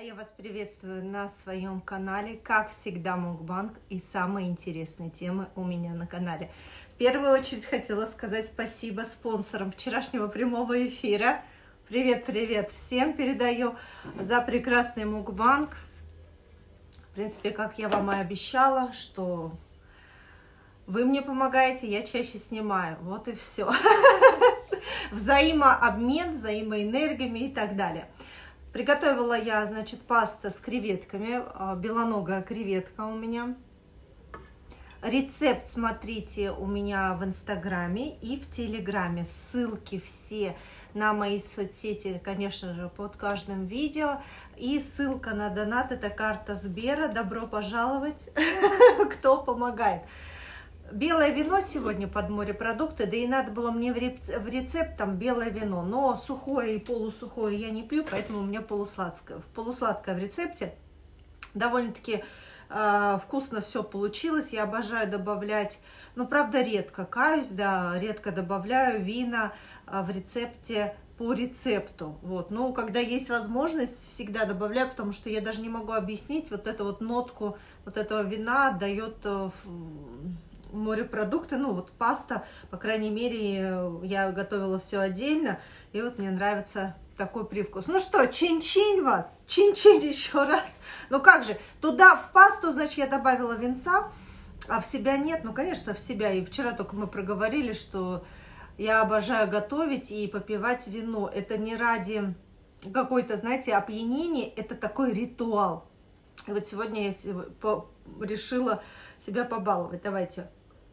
А я вас приветствую на своем канале, как всегда, мукбанг и самые интересные темы у меня на канале. В первую очередь хотела сказать спасибо спонсорам вчерашнего прямого эфира. Привет всем передаю за прекрасный мукбанг. В принципе, как я вам и обещала, что вы мне помогаете, я чаще снимаю. Вот и все. Взаимообмен, взаимоэнергиями и так далее. Приготовила я, значит, пасту с креветками, белоногая креветка у меня. Рецепт смотрите у меня в инстаграме и в телеграме. Ссылки все на мои соцсети, конечно же, под каждым видео. И ссылка на донат, это карта Сбера. Добро пожаловать, кто помогает. Белое вино сегодня под морепродукты, да и надо было мне в рецепт там белое вино, но сухое и полусухое я не пью, поэтому у меня полусладкое в рецепте. Довольно-таки вкусно все получилось, я обожаю добавлять, ну правда редко, каюсь, да, редко добавляю вина в рецепте по рецепту, вот, но когда есть возможность, всегда добавляю, потому что я даже не могу объяснить, вот эту вот нотку вот этого вина дает морепродукты, ну вот паста, по крайней мере, я готовила все отдельно, и вот мне нравится такой привкус. Ну что, чин-чин вас, чин-чин еще раз. Ну как же, туда в пасту, значит, я добавила винца, а в себя нет, ну конечно, в себя. И вчера только мы проговорили, что я обожаю готовить и попивать вино. Это не ради какой-то, знаете, опьянения, это такой ритуал. И вот сегодня я решила себя побаловать. Давайте.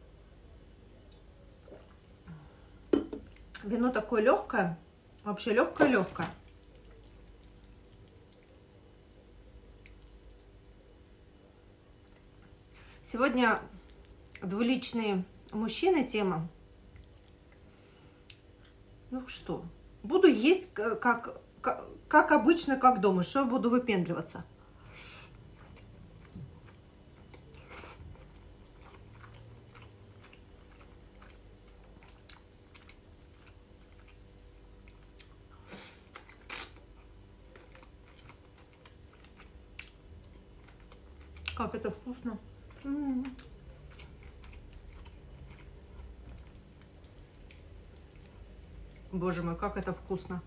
Вино такое легкое, вообще легкое-легкое. Сегодня двуличные мужчины тема. Ну что, буду есть как обычно, как дома. Что я буду выпендриваться? Как это вкусно. Боже мой, как это вкусно.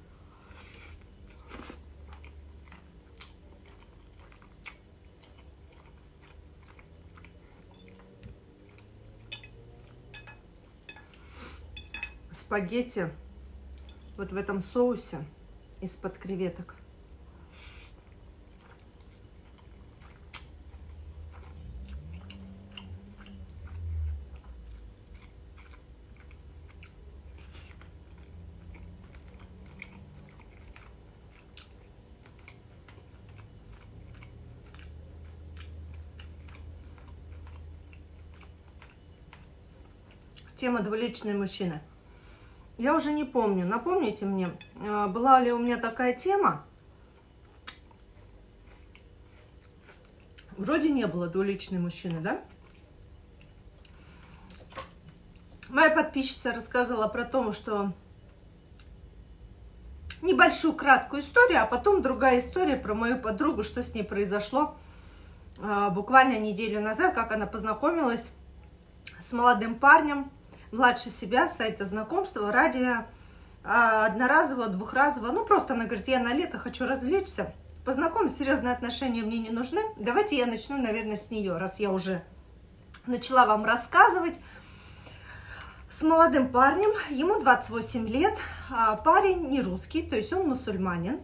Спагетти вот в этом соусе из-под креветок. Тема двуличные мужчины. Я уже не помню. Напомните мне, была ли у меня такая тема? Вроде не было двуличные мужчины, да? Моя подписчица рассказывала про то, что небольшую краткую историю, а потом другая история про мою подругу, что с ней произошло буквально неделю назад, как она познакомилась с молодым парнем, младше себя, с сайта знакомства, ради одноразового, двухразового. Ну, просто она говорит, я на лето хочу развлечься, познакомиться, серьезные отношения мне не нужны. Давайте я начну, наверное, с нее, раз я уже начала вам рассказывать. С молодым парнем, ему 28 лет, парень не русский, то есть он мусульманин.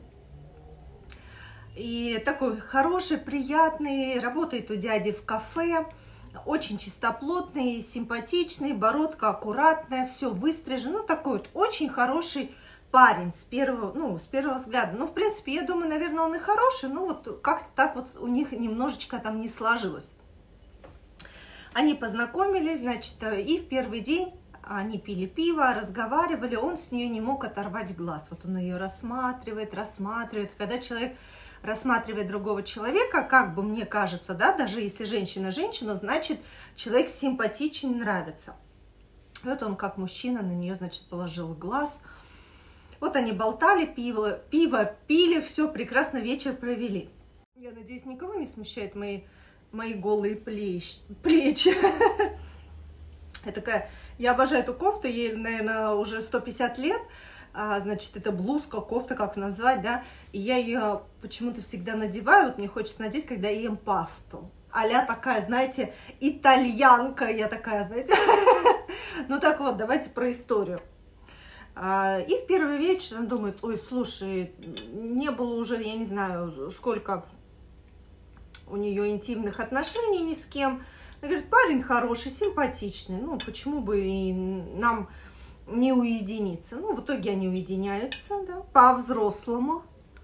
И такой хороший, приятный, работает у дяди в кафе. Очень чистоплотный, симпатичный, бородка аккуратная, все выстрижено. Ну, такой вот очень хороший парень с первого взгляда. Ну, в принципе, я думаю, наверное, он и хороший, но вот как-то так вот у них немножечко там не сложилось. Они познакомились, значит, и в первый день они пили пиво, разговаривали, он с нее не мог оторвать глаз. Вот он ее рассматривает. Когда человек рассматривает другого человека, как бы мне кажется, да, даже если женщина женщину, значит, человек симпатичен, нравится. Вот он, как мужчина, на нее, значит, положил глаз. Вот они болтали, пиво пили, все, прекрасно вечер провели. Я надеюсь, никого не смущает мои голые плечи. Я такая, я обожаю эту кофту, ей, наверное, уже 150 лет. Значит, это блузка, кофта, как назвать, да. И я ее почему-то всегда надеваю. Вот мне хочется надеть, когда я ем пасту. А-ля такая, знаете, итальянка. Я такая, знаете. Ну так вот, давайте про историю. И в первый вечер он думает, ой, слушай, не было уже, я не знаю, сколько у нее интимных отношений ни с кем. Она говорит, парень хороший, симпатичный, ну, почему бы и нам не уединиться. Ну, в итоге они уединяются, да, по-взрослому.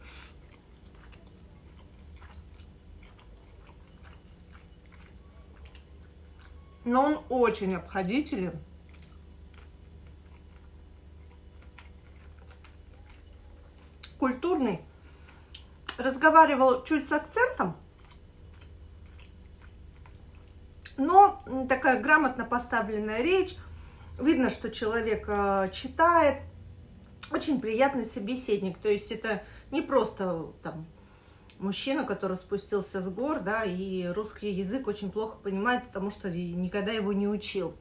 Но он очень обходителен. Культурный. Разговаривал чуть с акцентом. Но такая грамотно поставленная речь. Видно, что человек читает. Очень приятный собеседник. То есть это не просто там мужчина, который спустился с гор, да, и русский язык очень плохо понимает, потому что никогда его не учил.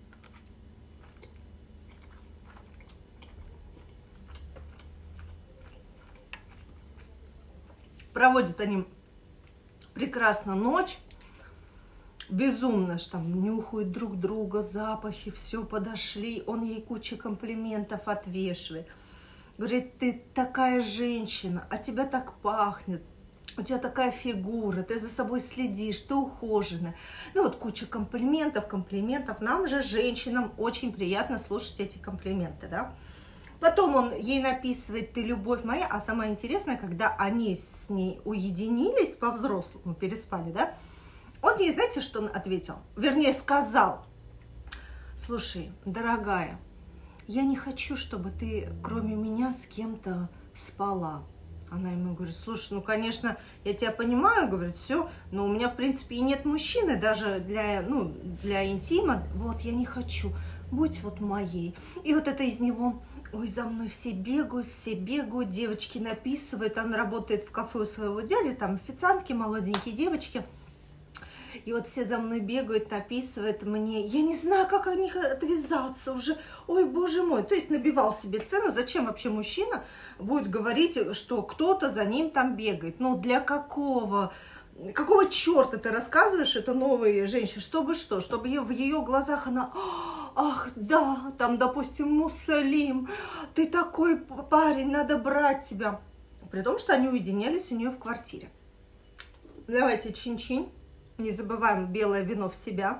Проводят они прекрасно ночь. Безумно, что там нюхают друг друга, запахи, все подошли. Он ей кучу комплиментов отвешивает. Говорит, ты такая женщина, от тебя так пахнет, у тебя такая фигура, ты за собой следишь, ты ухоженная. Ну вот куча комплиментов. Нам же, женщинам, очень приятно слушать эти комплименты, да. Потом он ей написывает, ты любовь моя. А самое интересное, когда они с ней уединились по-взрослому, переспали, да, он ей, знаете, что он ответил? Вернее, сказал, слушай, дорогая, я не хочу, чтобы ты, кроме меня, с кем-то спала. Она ему говорит, слушай, ну, конечно, я тебя понимаю, говорит, все, но у меня, в принципе, и нет мужчины даже для интима. Вот, я не хочу, будь вот моей. И вот это из него, ой, за мной все бегают, девочки написывают. Он работает в кафе у своего дяди, там официантки, молоденькие девочки. И вот все за мной бегают, написывают мне. Я не знаю, как от них отвязаться уже. Ой, боже мой. То есть набивал себе цену. Зачем вообще мужчина будет говорить, что кто-то за ним там бегает? Ну, для какого? Какого черта ты рассказываешь это новой женщине? Чтобы что? Чтобы в ее глазах она... Ах, да, там, допустим, Муссалим. Ты такой парень, надо брать тебя. При том, что они уединялись у нее в квартире. Давайте чин-чин. Не забываем белое вино в себя.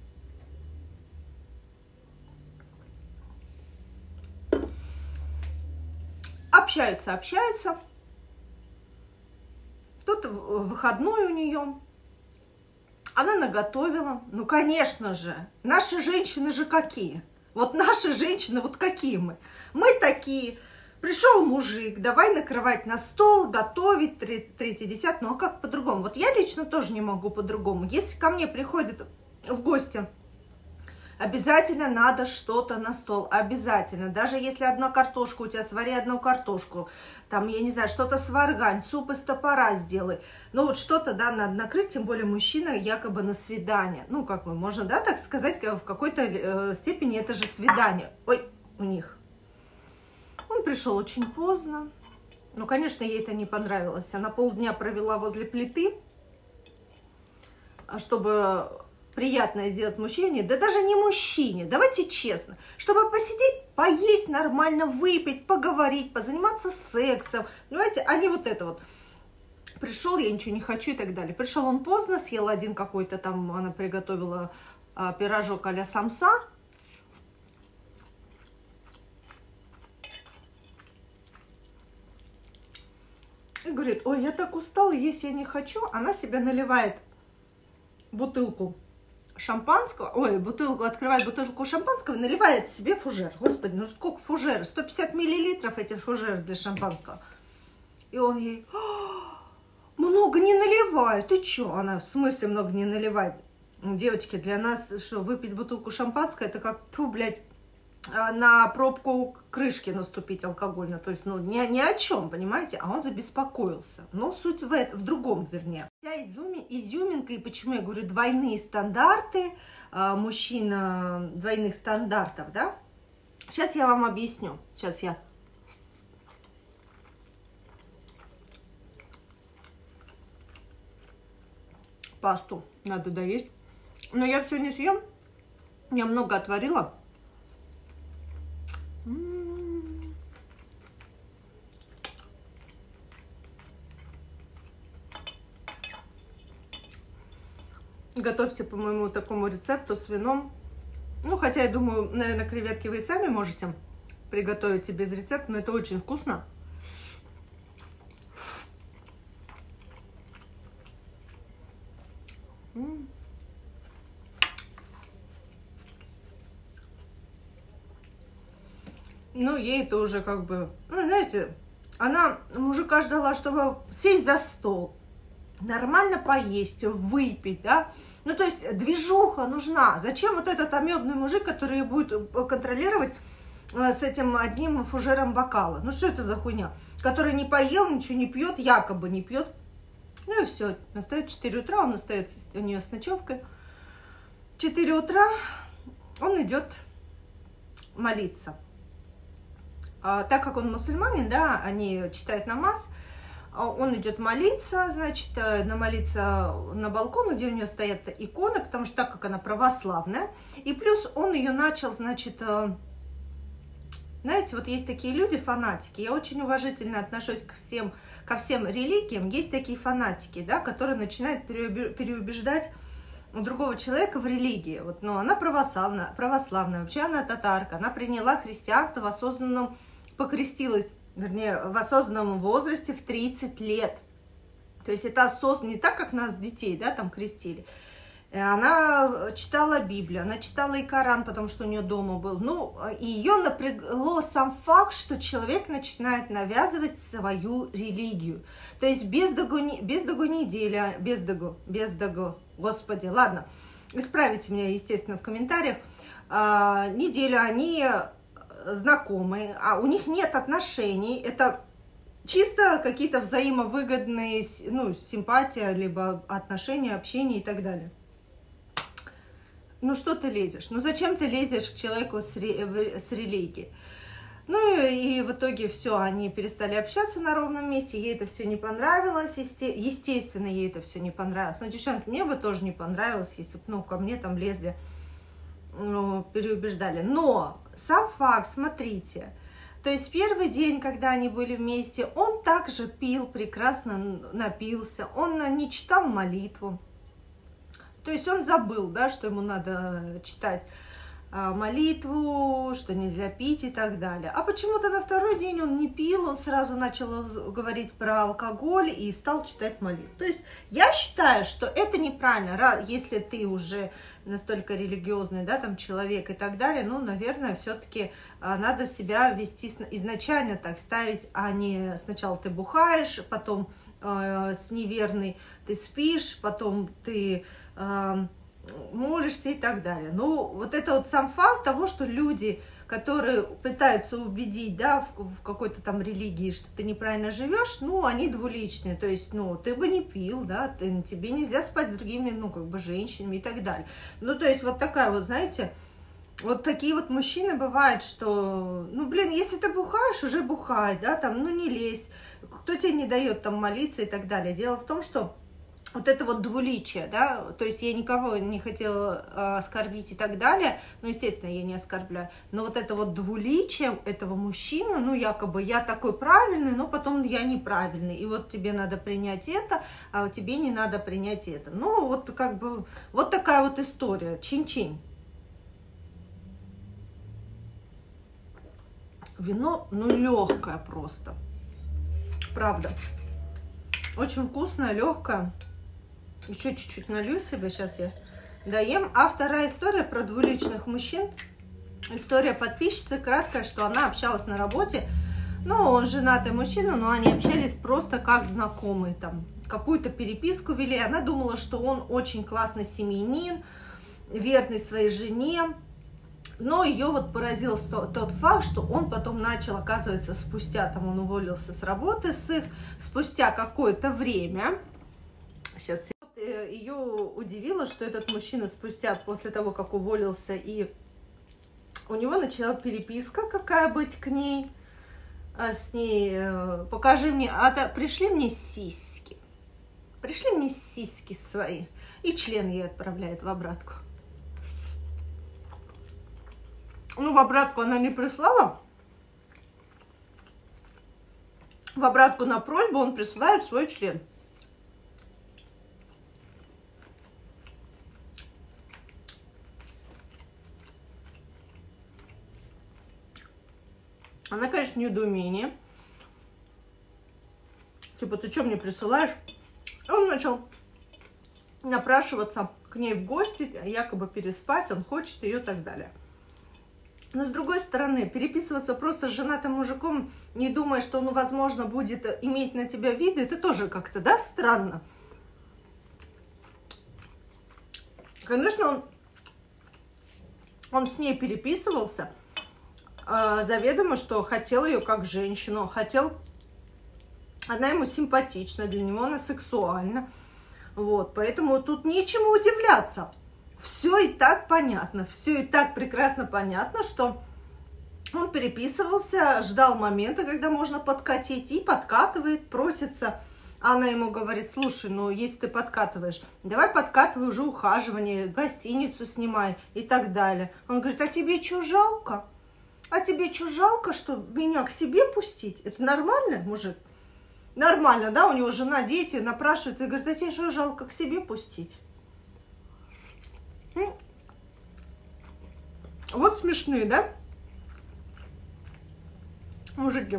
Общаются. Тут выходной у нее. Она наготовила. Ну, конечно же. Наши женщины же какие? Вот наши женщины, вот какие мы? Мы такие. Пришел мужик, давай накрывать на стол, готовить, третий, десятый. Ну, а как по-другому? Вот я лично тоже не могу по-другому. Если ко мне приходят в гости, обязательно надо что-то на стол. Обязательно. Даже если одна картошка у тебя, свари одну картошку. Там, я не знаю, что-то сваргань, суп из топора сделай. Ну, вот что-то, да, надо накрыть, тем более мужчина якобы на свидание. Ну, как бы, можно, да, так сказать, в какой-то степени это же свидание. Ой, у них. Он пришел очень поздно. Ну, конечно, ей это не понравилось. Она полдня провела возле плиты, чтобы приятное сделать мужчине. Да даже не мужчине, давайте честно. Чтобы посидеть, поесть нормально, выпить, поговорить, позаниматься сексом. Понимаете, а не вот это вот. Пришел, я ничего не хочу и так далее. Пришел он поздно, съел один какой-то там, она приготовила пирожок а-ля самса. И говорит, ой, я так устала, есть я не хочу. Она себе наливает бутылку шампанского, открывает бутылку шампанского и наливает себе фужер. Господи, ну сколько фужера? 150 миллилитров эти фужеры для шампанского. И он ей, много не наливай, ты чё? Она, в смысле много не наливает? Ну, девочки, для нас, что, выпить бутылку шампанского, это как, блядь, на пробку крышки наступить алкогольно. То есть, ну, ни о чем, понимаете? А он забеспокоился. Но суть в другом, вернее. Вся изюминка, и почему я говорю двойные стандарты, мужчина двойных стандартов, да? Сейчас я вам объясню. Сейчас я... Пасту надо доесть. Но я все не съем. Я много отварила. Готовьте по моему такому рецепту с вином. Ну, хотя я думаю, наверное, креветки вы и сами можете приготовить и без рецепта, но это очень вкусно. Ну, ей это уже как бы, ну, знаете, она мужика ждала, чтобы сесть за стол, нормально поесть, выпить, да. Ну, то есть движуха нужна. Зачем вот этот амебный мужик, который будет контролировать с этим одним фужером бокала? Ну, что это за хуйня? Который не поел, ничего не пьет, якобы не пьет. Ну и все, настает 4 утра, он остается у нее с ночевкой. 4 утра он идет молиться. Так как он мусульманин, да, они читают намаз, он идет молиться, значит, молиться на балкон, где у нее стоят иконы, потому что так как она православная, и плюс он ее начал, значит, знаете, вот есть такие люди, фанатики, я очень уважительно отношусь ко всем религиям, есть такие фанатики, да, которые начинают переубеждать другого человека в религии. Вот, но она православная, вообще она татарка, она приняла христианство в осознанном, покрестилась, вернее, в осознанном возрасте в 30 лет. То есть это осознанно, не так, как нас, детей, да, там крестили. Она читала Библию, она читала и Коран, потому что у нее дома был. Ну, ее напрягло сам факт, что человек начинает навязывать свою религию. То есть без догу неделя, господи, ладно, исправите меня, естественно, в комментариях. Неделю они знакомы, а у них нет отношений, это чисто какие-то взаимовыгодные, ну, симпатия, либо отношения, общение и так далее. Ну, что ты лезешь? Ну, зачем ты лезешь к человеку с религией? Ну, и в итоге все, они перестали общаться на ровном месте, ей это все не понравилось, естественно, ей это все не понравилось. Но, девчонки, мне бы тоже не понравилось, если бы, ну, ко мне там лезли, ну, переубеждали. Но сам факт, смотрите, то есть первый день, когда они были вместе, он также пил, прекрасно напился, он не читал молитву. То есть он забыл, да, что ему надо читать молитву, что нельзя пить и так далее. А почему-то на второй день он не пил, он сразу начал говорить про алкоголь и стал читать молитву. То есть я считаю, что это неправильно, если ты уже настолько религиозный, да, там человек и так далее, ну, наверное, все-таки надо себя вести изначально так ставить, а не сначала ты бухаешь, потом с неверной ты спишь, потом ты молишься и так далее. Ну, вот это вот сам факт того, что люди, которые пытаются убедить, да, в какой-то там религии, что ты неправильно живешь, ну, они двуличные, то есть, ну, ты бы не пил, да, тебе нельзя спать с другими, ну, как бы, женщинами и так далее. Ну, то есть, вот такая вот, знаете, вот такие вот мужчины бывают, что, ну, блин, если ты бухаешь, уже бухай, да, там, ну, не лезь, кто тебе не дает там молиться и так далее. Дело в том, что вот это вот двуличие, да, то есть я никого не хотела оскорбить и так далее, ну, естественно, я не оскорбляю, но вот это вот двуличие этого мужчины, ну, якобы я такой правильный, но потом я неправильный, и вот тебе надо принять это, а тебе не надо принять это. Ну, вот как бы, вот такая вот история, чин-чин. Вино, ну, легкое просто, правда, очень вкусное, легкое. Еще чуть-чуть налью себе, сейчас я доем. А вторая история про двуличных мужчин. История подписчицы краткая, что она общалась на работе. Ну, он женатый мужчина, но они общались просто как знакомые. Там какую-то переписку вели. Она думала, что он очень классный семьянин, верный своей жене. Но ее вот поразил тот факт, что он потом начал, оказывается, спустя, там он уволился с работы с их, спустя какое-то время, сейчас ее удивило, что этот мужчина спустя, после того, как уволился, и у него начала переписка, какая быть к ней, с ней, покажи мне, пришли мне сиськи свои, и член ей отправляет в обратку. Ну, в обратку она не прислала. В обратку на просьбу он присылает свой член. Она, конечно, в недоумении. Типа, ты что мне присылаешь? Он начал напрашиваться к ней в гости, якобы переспать, он хочет ее и так далее. Но с другой стороны, переписываться просто с женатым мужиком, не думая, что он, возможно, будет иметь на тебя виды, это тоже как-то, да, странно. Конечно, он с ней переписывался, заведомо, что хотел ее как женщину, она ему симпатична, для него она сексуальна, вот, поэтому тут нечему удивляться. Все и так понятно, все и так прекрасно понятно, что он переписывался, ждал момента, когда можно подкатить, и подкатывает, просится. Она ему говорит: слушай, ну если ты подкатываешь, давай подкатывай уже ухаживание, гостиницу снимай и так далее. Он говорит: а тебе что, жалко? А тебе что, жалко, что меня к себе пустить? Это нормально, мужик? Нормально, да? У него жена, дети, напрашиваются и говорит: а тебе что, жалко к себе пустить? Вот смешные, да? Мужики.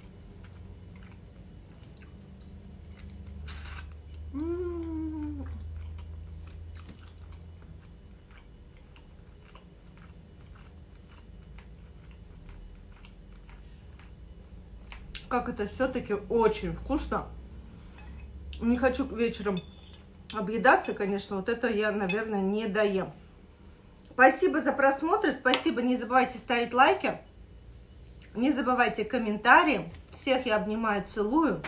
Как это все-таки очень вкусно. Не хочу вечером объедаться, конечно. Вот это я, наверное, не доем. Спасибо за просмотр. Спасибо. Не забывайте ставить лайки. Не забывайте комментарии. Всех я обнимаю, целую.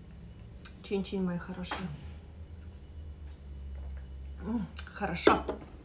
Чин-чин, мои хорошие. Хорошо.